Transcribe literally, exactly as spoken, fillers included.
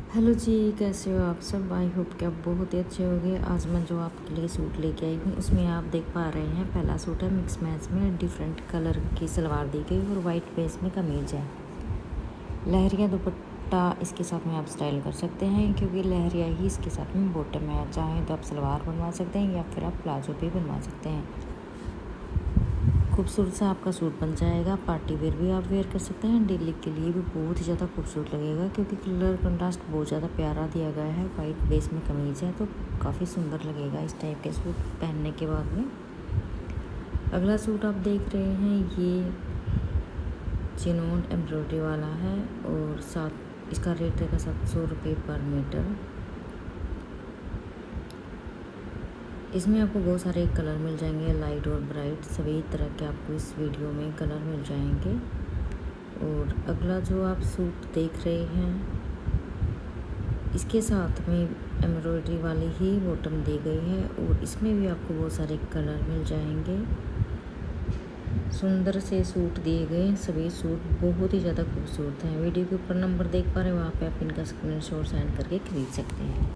Hello जी, कैसे हो आप सब। आई होप कि आप बहुत ही अच्छे होंगे। आज मैं जो आपके लिए सूट लेके आई हूँ उसमें आप देख पा रहे हैं, पहला सूट है मिक्स मैच में, डिफरेंट कलर की सलवार दी गई और वाइट बेस में कमीज है। लहरिया दुपट्टा इसके साथ में आप स्टाइल कर सकते हैं, क्योंकि लहरिया ही इसके साथ में बॉटम है। चाहें तो आप सलवार बनवा सकते हैं या फिर आप प्लाजो भी बनवा सकते हैं। खूबसूरत सा आपका सूट बन जाएगा। पार्टी वेयर भी आप वेयर कर सकते हैं, डेली के लिए भी बहुत ही ज़्यादा खूबसूरत लगेगा, क्योंकि कलर कंट्रास्ट बहुत ज़्यादा प्यारा दिया गया है। वाइट बेस में कमीज़ है तो काफ़ी सुंदर लगेगा इस टाइप के सूट पहनने के बाद में। अगला सूट आप देख रहे हैं, ये चिनोन एम्ब्रॉयडरी वाला है और साथ इसका रेट रहेगा सात सौ रुपये पर मीटर। इसमें आपको बहुत सारे कलर मिल जाएंगे, लाइट और ब्राइट, सभी तरह के आपको इस वीडियो में कलर मिल जाएंगे। और अगला जो आप सूट देख रहे हैं, इसके साथ में एम्ब्रॉयडरी वाली ही बॉटम दी गई है और इसमें भी आपको बहुत सारे कलर मिल जाएंगे। सुंदर से सूट दिए गए, सभी सूट बहुत ही ज़्यादा खूबसूरत हैं। वीडियो के ऊपर नंबर देख पा रहे हैं, वहाँ पे आप इनका स्क्रीनशॉट सेंड करके खरीद सकते हैं।